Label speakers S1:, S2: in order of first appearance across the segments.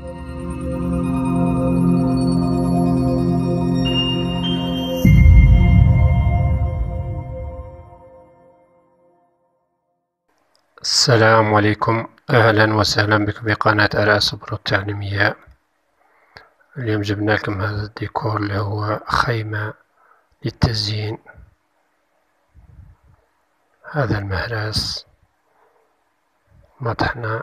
S1: السلام عليكم، أهلا وسهلا بكم بقناة آلاء سبرو التعليمية. اليوم جبنا لكم هذا الديكور اللي هو خيمة للتزيين. هذا المهراس، مطحنة،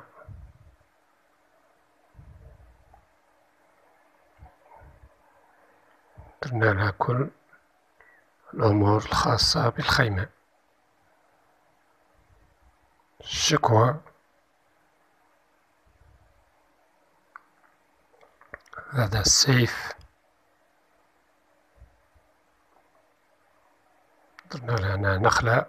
S1: درنا لها كل الأمور الخاصة بالخيمة. الشكوى، هذا السيف، درنا لها نخلة،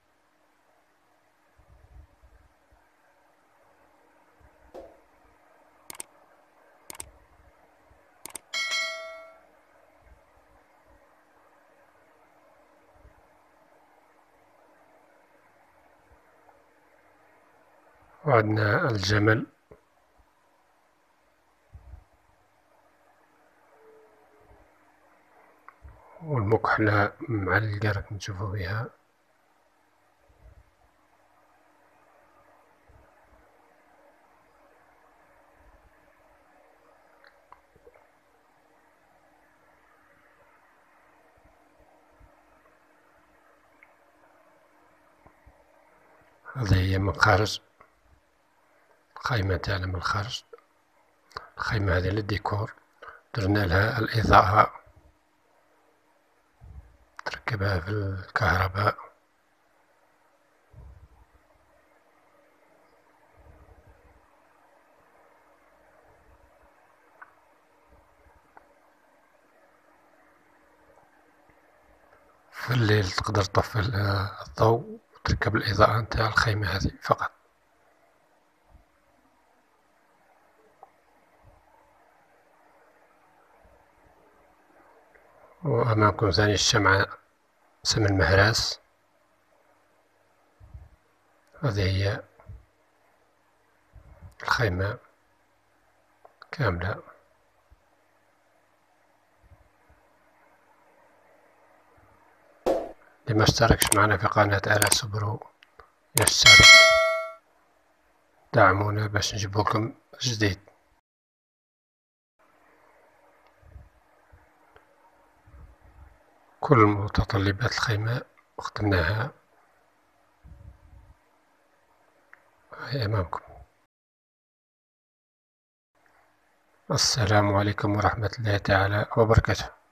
S1: وعندنا الجمل، والمكحلة معلقة راكم تشوفوا بها. هذه هي من خارج الخيمة تاعنا، من الخارج. الخيمة هذه للديكور، درنا لها الإضاءة، تركبها في الكهرباء. في الليل تقدر تطفي الضوء وتركب الإضاءة نتاع الخيمة هذه فقط. وأمامكم ثاني الشمعة، سم المهراس. هذه هي الخيمة كاملة. اللي ما اشتركش معنا في قناة آلاء سبرو يشترك، دعمونا باش نجيبولكم جديد. كل متطلبات الخيمة خدمناها، هي أمامكم. السلام عليكم ورحمة الله تعالى وبركاته.